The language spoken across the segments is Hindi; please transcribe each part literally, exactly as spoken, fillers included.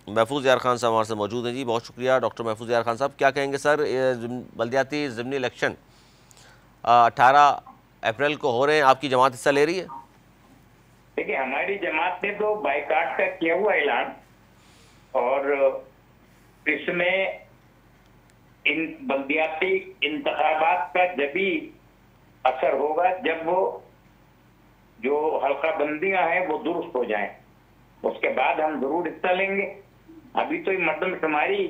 महफूज यार खान साहब हमारे से मौजूद हैं। जी बहुत शुक्रिया डॉक्टर महफूज यार खान साहब। क्या कहेंगे सर, बल्दियाती ज़िमनी इलेक्शन अठारह अप्रैल को हो रहे हैं, आपकी जमात हिस्सा ले रही है? देखिए, हमारी जमात ने तो बाइकाट का किया हुआ ऐलान, और इसमें इन बल्दियाती इंतखाबात का जब भी असर होगा जब वो जो हल्का बंदियां हैं वो दुरुस्त हो जाएं, उसके बाद हम जरूर हिस्सा लेंगे। अभी तो ये मर्दमशुमारी,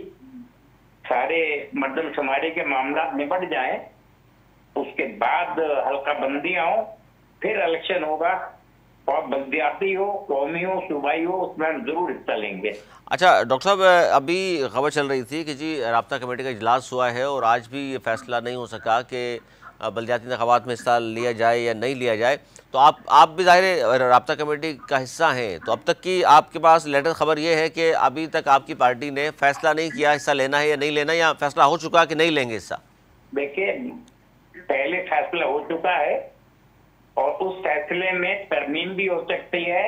सारे मर्दमशुमारी के मामला निपट जाएं, उसके बाद हल्का बंदियां हो, फिर इलेक्शन होगा, और बल्दियाती हो, कौमी हो, सूबाई हो, उसमें हम जरूर हिस्सा लेंगे। अच्छा डॉक्टर साहब, अभी खबर चल रही थी कि जी राब्ता कमेटी का इजलास हुआ है और आज भी ये फैसला नहीं हो सका कि बल्दियाती इंतखाबात में हिस्सा लिया जाए या नहीं लिया जाए। तो आप आप भी ज़ाहिर राब्ता कमेटी का हिस्सा हैं, तो अब तक की आपके पास लेटेस्ट खबर ये है कि अभी तक आपकी पार्टी ने फैसला नहीं किया हिस्सा लेना है या नहीं लेना, या फैसला हो चुका कि नहीं लेंगे हिस्सा? देखिए, पहले फैसला हो चुका है और उस फैसले में तरमीम भी हो सकती है,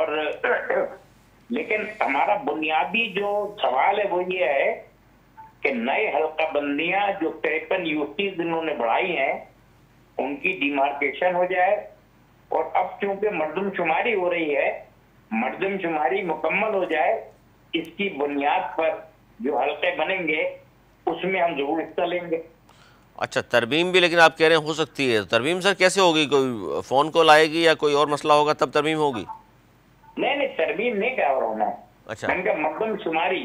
और लेकिन हमारा बुनियादी जो सवाल है वो ये है कि नए हल्का बंदियां जो तिरपन यूसी जिन्होंने बढ़ाई हैं उनकी डिमार्केशन हो जाए, और अब चूंकि मर्दमशुमारी हो रही है, मर्दमशुमारी मुकम्मल हो जाए, इसकी बुनियाद पर जो हल्के बनेंगे उसमें हम जरूर हिस्सा लेंगे। अच्छा, तरमीम भी लेकिन आप कह रहे हैं हो सकती है, तो तरमीम सर कैसे होगी? कोई फ़ोन कॉल आएगी या कोई और मसला होगा तब तरमीम होगी? नहीं नहीं, तरमीम नहीं कह रहा हूं मैं। अच्छा, मैंने मर्दमशुमारी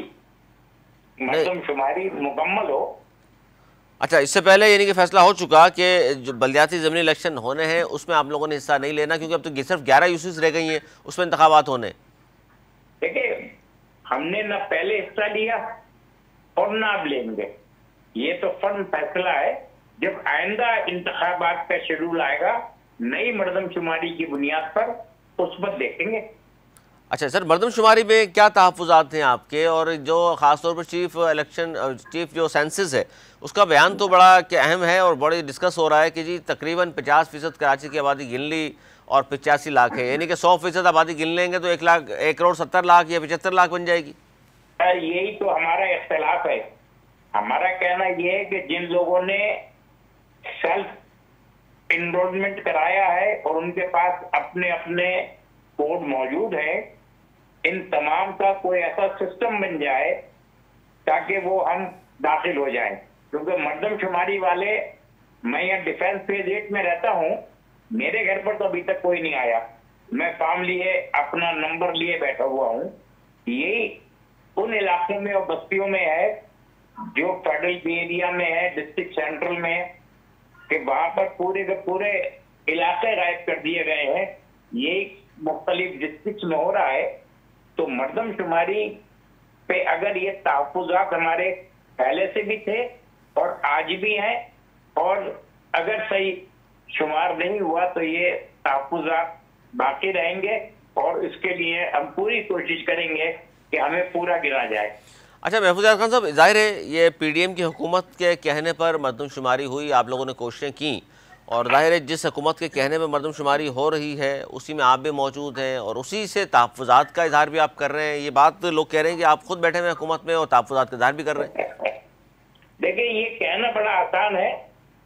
नहीं, मर्दमशुमारी मुकम्मल हो। अच्छा इससे पहले यानी कि फैसला हो चुका कि जो बल्दियाती ज़मीनी इलेक्शन होने हैं उसमें आप लोगों ने हिस्सा नहीं लेना, क्योंकि अब तो सिर्फ ग्यारह यूसीज रह गई हैं उसमें इंतखाबात होने। देखिए, हमने न पहले हिस्सा लिया और न अब लेंगे, ये तो फर्म फैसला है। जब आइंदा इंतखाबात का शेड्यूल आएगा नई मर्दमशुमारी की बुनियाद पर, उस पर देखेंगे। अच्छा सर, मर्दमशुमारी में क्या तहफ़्फ़ुज़ात हैं आपके? और जो ख़ासतौर पर चीफ इलेक्शन चीफ जो सेंसस है उसका बयान तो बड़ा कि अहम है और बड़ी डिस्कस हो रहा है कि जी तकरीबन पचास फ़ीसद कराची की आबादी गिन ली और पचासी लाख है, यानी कि सौ फीसद आबादी गिन लेंगे तो एक लाख एक करोड़ सत्तर लाख या पचहत्तर लाख बन जाएगी। यही तो हमारा इख्तिलाफ है। हमारा कहना यह है कि जिन लोगों ने सेल्फ इनरोलमेंट कराया है और उनके पास अपने अपने कोड मौजूद है, इन तमाम का कोई ऐसा सिस्टम बन जाए ताकि वो हम दाखिल हो जाएं, क्योंकि मर्दमशुमारी वाले, मैं यहाँ डिफेंस फेज एट में रहता हूँ, मेरे घर पर तो अभी तक कोई नहीं आया, मैं फॉर्म लिए अपना नंबर लिए बैठा हुआ हूँ। यही उन इलाकों में और बस्तियों में है जो फेडरल एरिया में है, डिस्ट्रिक्ट सेंट्रल में है, कि वहां पर पूरे के पूरे इलाके गायब कर दिए गए हैं। ये मुख्तलिफ डिस्ट्रिक्ट में हो रहा है। तो मर्दमशुमारी पे अगर ये तहफ़्फ़ुज़ात हमारे पहले से भी थे और आज भी हैं, और अगर सही शुमार नहीं हुआ तो ये तहफ़्फ़ुज़ात बाकी रहेंगे, और इसके लिए हम पूरी कोशिश करेंगे कि हमें पूरा गिना जाए। अच्छा महफूज यार खान साहब, जाहिर है ये पीडीएम की हुकूमत के कहने पर मर्दमशुमारी हुई, आप लोगों ने कोशिशें की, और जाहिर है जिस हुकूमत के कहने पर मर्दमशुमारी हो रही है उसी में आप भी मौजूद हैं और उसी से तहफ़्फ़ुज़ात का इजहार भी आप कर रहे हैं। ये बात लोग कह रहे हैं कि आप खुद बैठे हुए हुकूमत में और तहफ़्फ़ुज़ात का इजहार भी कर रहे हैं। देखिए, ये कहना बड़ा आसान है।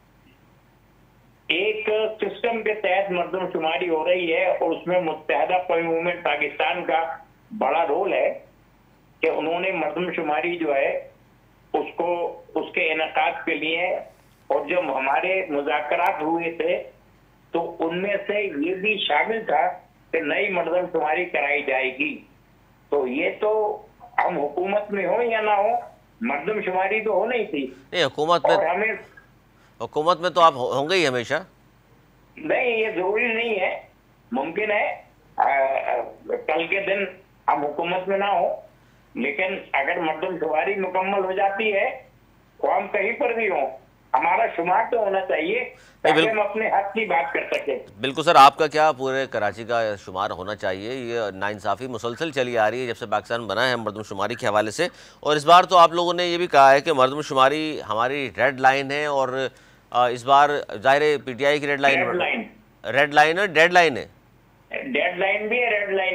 एक सिस्टम के तहत मर्दमशुमारी हो रही है और उसमें मुत्तहदा कौमी मूवमेंट पाकिस्तान का बड़ा रोल है कि उन्होंने मर्दमशुमारी जो है उसको उसके इनेकाद के लिए, और जब हमारे मुज़ाकरात हुए थे तो उनमें से ये भी शामिल था कि नई मर्दमशुमारी कराई जाएगी। तो ये तो हम हुकूमत में हो या ना हो, मर्दमशुमारी तो हो नहीं थी। नहीं, हुकूमत में, हमें हुकूमत में तो आप होंगे ही हमेशा। नहीं, ये जरूरी नहीं है, मुमकिन है आ, कल के दिन हम हुकूमत में ना हो, लेकिन अगर मर्दमशुमारी मुकम्मल हो जाती है तो हम कहीं पर भी हों, हमारा शुमार तो होना चाहिए ताकि हम अपने हक की बात कर सके। बिल्कुल सर, आपका क्या, पूरे कराची का शुमार होना चाहिए। ये नाइंसाफ़ी मुसलसल चली आ रही है जब से पाकिस्तान बना है मर्दमशुमारी के हवाले से, और इस बार तो आप लोगों ने ये भी कहा है कि मर्दमशुमारी हमारी रेड लाइन है, और इस बार ज़ाहिर पी टी आई की red line red line red line है डेड लाइन है डेड लाइन भी है, रेड लाइन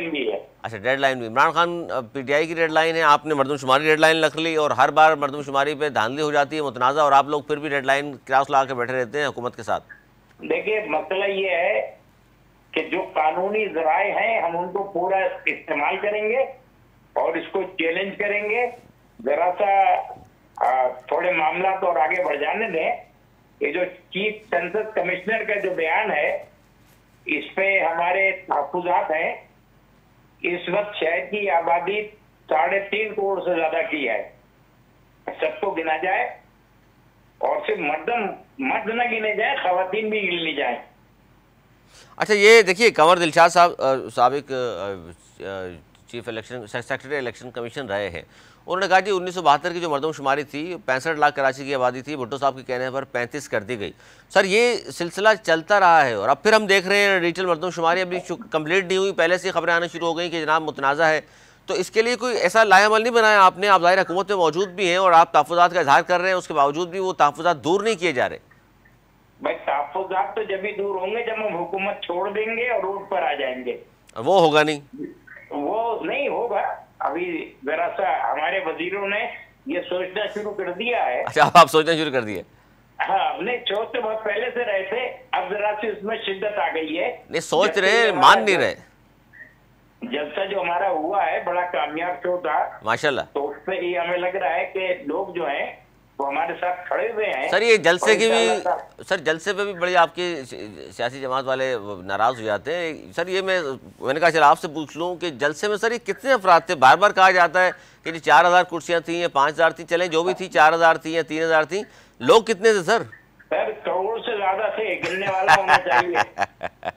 डेडलाइन भी है। अच्छा, डेडलाइन भी। इमरान खान पीटीआई की डेडलाइन है, आपने मरदमशुमारी डेडलाइन रख ली और हर बार मरदमशुमारी पे धांधली हो जाती है, मुतनाज़ा, और आप लोग फिर भी डेडलाइन क्लास ला के बैठे रहते हैं हुकूमत के साथ। देखिए मसला ये है कि जो कानूनी ज़राए हैं हम उनको पूरा इस्तेमाल करेंगे और इसको चैलेंज करेंगे। जरा सा थोड़े मामला तो और आगे बढ़ जाने दें। ये जो चीफ सेंसस कमिश्नर का जो बयान है इस पे हमारे तहफ़्फ़ुज़ात हैं। इस वक्त शहर की आबादी साढ़े तीन करोड़ से ज्यादा की है। सबको गिना जाए और सिर्फ मर्दम मर्द न गिने जाए, खवातीन भी गिनी जाए। अच्छा, ये देखिए कंवर दिलशाद साहब साबिक chief election secretary election commission रहे हैं, उन्होंने कहा जी उन्नीस सौ बहत्तर की जो मरदमशुमारी थी पैंसठ लाख कराची की आबादी थी, भुट्टो साहब के कहने पर पैंतीस कर दी गई। सर ये सिलसिला चलता रहा है और अब फिर हम देख रहे हैं डिजिटल मरदमशुमारी अभी कंप्लीट नहीं हुई, पहले से खबरें आना शुरू हो गई कि जनाब मुतनाज़ा है। तो इसके लिए कोई ऐसा लाएअमल नहीं बनाया आपने? आप ज़ाहिर हुकूमत में मौजूद भी हैं और आप तहफ़्फ़ुज़ात का इजहार कर रहे हैं, उसके बावजूद भी वो तहफ़्फ़ुज़ात दूर नहीं किए जा रहे। भाई तहफ़्फ़ुज़ात तो जब भी दूर होंगे जब हम हुकूमत छोड़ देंगे और रोड पर आ जाएंगे। वो होगा नहीं, वो नहीं होगा। अभी जरा सा हमारे वजीरों ने ये सोचना शुरू कर दिया है। अच्छा, आप सोचना शुरू कर दिए? हाँ, हमने सोच तो बहुत पहले से रहे थे, अब जरा सी उसमें शिद्दत आ गई है। नहीं सोच रहे, मान नहीं रहे। जलसा जो हमारा हुआ है बड़ा कामयाब शो था माशाल्लाह, तो उससे ही हमें लग रहा है कि लोग जो हैं वो हमारे साथ खड़े हुए हैं। सर ये जलसे की भी, सर जलसे पे भी बड़ी आपकी सियासी जमात वाले नाराज हो जाते हैं। सर ये मैं मैंने कहा चला आपसे पूछ लूँ कि जलसे में सर ये कितने अफराद थे? बार बार कहा जाता है कि जी चार हज़ार कुर्सियाँ थी या पाँच हज़ार थी, चले जो भी थी, चार हज़ार थी या तीन हज़ार थी, लोग कितने थे सर? सर करोड़ से ज्यादा थे, गिनने वाला होना चाहिए।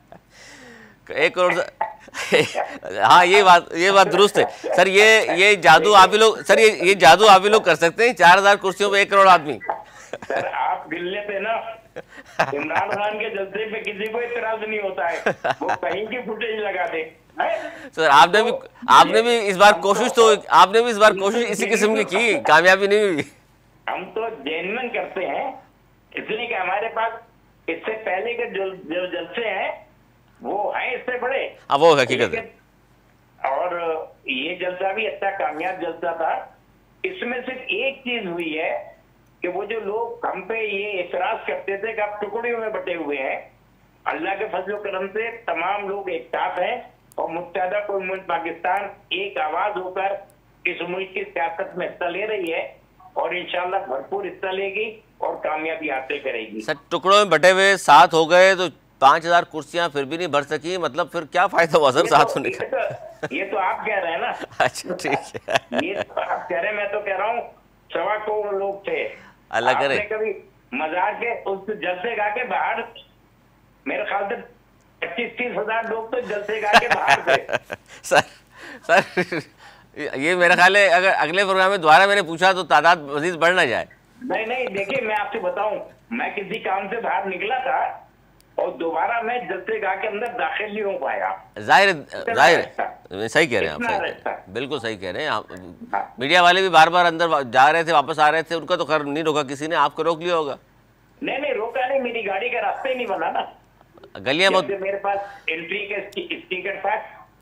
एक करोड़ से हाँ, ये बात ये बात दुरुस्त है सर। ये ये जादू आप ही लोग सर ये ये जादू आप ही लोग कर सकते हैं, चार हजार कुर्सियों पे एक करोड़ आदमी। सर आप गिन लेते ना, इमरान खान के जलसे पे किसी को इतराज नहीं होता है, वो कहीं की फुटेज लगा दे। सर आपने भी आपने भी इस बार कोशिश तो आपने भी इस बार कोशिश इसी किस्म की की, कामयाबी नहीं हुई। हम तो जेन्युइन करते हैं, इसलिए कि हमारे पास इससे पहले के जो जो जलसे हैं वो है इससे बड़े। अब वो हकीकत है। और ये जलसा भी अच्छा कामयाब जलसा था। इसमें सिर्फ एक चीज हुई है कि वो जो लोग हम पे ये इतराज करते थे कि आप टुकड़ियों में बटे हुए हैं, अल्लाह के फजल करम से तमाम लोग एक साथ हैं और मुत्तहदा कोई मुल्क पाकिस्तान एक आवाज होकर इस मुल्क की सियासत में हिस्सा ले रही है और इंशाल्लाह भरपूर हिस्सा लेगी और कामयाबी हासिल करेगी। सर टुकड़ों में बटे हुए सात हो गए तो पांच हजार कुर्सियां फिर भी नहीं भर सकी, मतलब फिर क्या फायदा हुआ सर साथ होने का? तो, ये तो आप कह रहे हैं ना। अच्छा ठीक है, ये तो आप कह रहे हैं, मैं तो कह रहा हूँ सवा करोड़ लोग थे। अल्लाह करे। कभी मजार के उस जलसे गा के बाहर मेरे ख्याल से पच्चीस तीस हजार लोग तो जलसे गा के बाहर थे। सर सर ये मेरा ख्याल है अगर अगले प्रोग्राम में दोबारा मैंने पूछा तो तादाद मजीद बढ़ ना जाए। नहीं नहीं, देखिए मैं आपसे बताऊं, मैं किसी काम से बाहर निकला था और दोबारा मैं जलसे गा के अंदर दाखिल नहीं हो पाया। जाहिर जाहिर सही कह रहे हैं आप, सही बिल्कुल सही कह रहे हैं आप। मीडिया वाले भी बार बार अंदर जा रहे थे, वापस आ रहे थे, उनका तो खैर नहीं रोका किसी ने, आपको रोक लिया होगा। नहीं नहीं रोका नहीं, मेरी गाड़ी का रास्ता ही नहीं बना ना, गलियां बहुत मेरे पास एंट्री के स्टिकर था,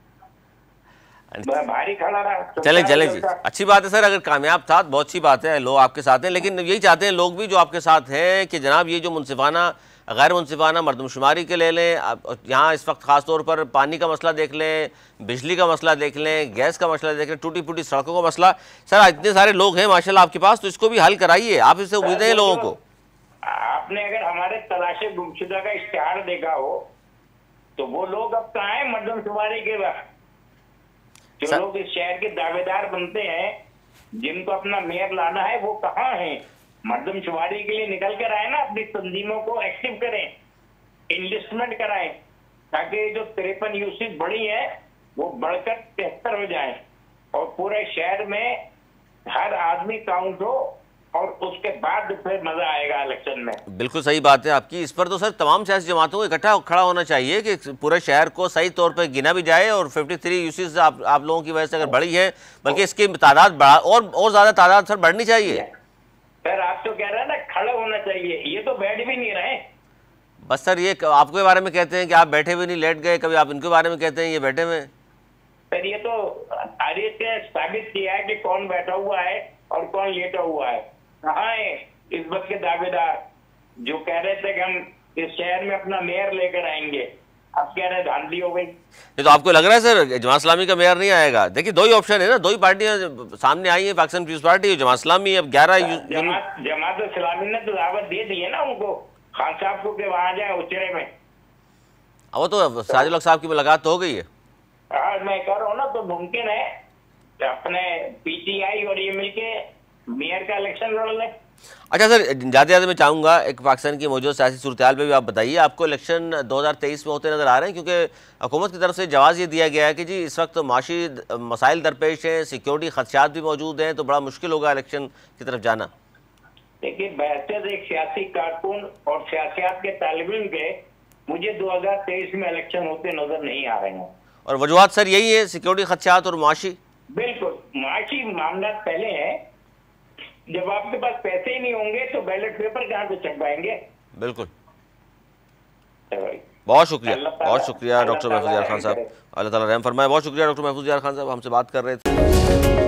भारी खड़ा रहा। चले चले जी, अच्छी बात है सर, अगर कामयाब था बहुत अच्छी बात है, लोग आपके साथ हैं, लेकिन यही चाहते हैं लोग भी जो आपके साथ हैं कि जनाब ये जो मुनसिफाना गैर मुनसिफाना मरदमशुमारी के ले लें, यहाँ इस वक्त ख़ास तौर पर पानी का मसला देख लें, बिजली का मसला देख लें, गैस का मसला देख लें, टूटी फूटी सड़कों का मसला, सर इतने सारे लोग हैं माशाल्लाह आपके पास, तो इसको भी हल कराइए, आप इससे उम्मीदें हैं लोगों को। आपने अगर हमारे तलाशे गुमशुदा का इश्तिहार देखा हो तो वो लोग अब कहाँ हैं मरदमशुमारी के वक्त? जो लोग इस शहर के दावेदार बनते हैं, जिनको अपना मेयर लाना है, वो कहाँ हैं? मरदमशुमारी के लिए निकल कर आए ना, अपनी तंजीमों को एक्टिव करें, इन्वेस्टमेंट कराएं, ताकि जो तिरपन यूसिस बढ़ी है वो बढ़कर तिहत्तर हो जाए और पूरे शहर में हर आदमी काउंट हो और उसके बाद फिर मजा आएगा इलेक्शन में। बिल्कुल सही बात है आपकी, इस पर तो सर तमाम सियासी जमातों को इकट्ठा खड़ा होना चाहिए कि पूरे शहर को सही तौर पर गिना भी जाए और तिरेपन यूसिस आप, आप लोगों की वजह से अगर बढ़ी है, बल्कि इसकी तादाद बढ़ा और और ज्यादा तादाद सर बढ़नी चाहिए। सर आप तो कह रहे हैं ना खड़ा होना चाहिए, ये तो बैठ भी नहीं रहे। बस सर ये आपके बारे में कहते हैं कि आप बैठे भी नहीं, लेट गए, कभी आप इनके बारे में कहते हैं ये बैठे हुए। फिर ये तो तारीख ने साबित किया है कि कौन बैठा हुआ है और कौन लेटा हुआ है। कहाँ है इस वक्त के दावेदार जो कह रहे थे कि हम इस शहर में अपना मेयर लेकर आएंगे, अब कह रहे धांधली हो गई। ये तो आपको लग रहा है सर जमात इस्लामी का मेयर नहीं आएगा? देखिए दो ही ऑप्शन है ना, दो ही पार्टियां सामने आई है, पाकिस्तान पीपल्स पार्टी और जमात इस्लामी। अब ग्यारह जमात जमात इस्लामी ने तो दावत दे दी है ना उनको, खान साहब को, कि वहां जाए उचरे में। वो तो साजिद हक साहब की मुलाकात तो हो गई है। हाँ मैं कह रहा हूँ ना, तो मुमकिन है कि अपने पीटीआई और ये मिलके मेयर का इलेक्शन लड़ ले। अच्छा सर, जाते जाते मैं चाहूँगा एक पाकिस्तान की मौजूदा सियासी सूरत-ए-हाल पे भी आप बताइए, आपको इलेक्शन दो हज़ार तेईस में होते नज़र आ रहे हैं? क्योंकि हुकूमत की तरफ से जवाब ये दिया गया है कि जी इस वक्त माशी मसाइल दरपेश हैं, सिक्योरिटी खदशात भी मौजूद हैं, तो बड़ा मुश्किल होगा इलेक्शन की तरफ जाना। देखिए, बहस एक सियासी कारकुन और सियासत के तालिब इल्म के, मुझे दो हज़ार तेईस में इलेक्शन होते नजर नहीं आ रहे हैं। और वजूहात सर यही है, सिक्योरिटी खदशात और माशी? बिल्कुल, माशी मामला पहले है। जब आपके पास पैसे ही नहीं होंगे तो बैलेट पेपर कहाँ से छपवाएंगे? बिल्कुल, बहुत शुक्रिया, बहुत शुक्रिया डॉक्टर महफूज यार खान साहब, अल्लाह ताला रहम फरमाए। बहुत शुक्रिया डॉक्टर महफूज यार खान साहब, हमसे बात कर रहे थे।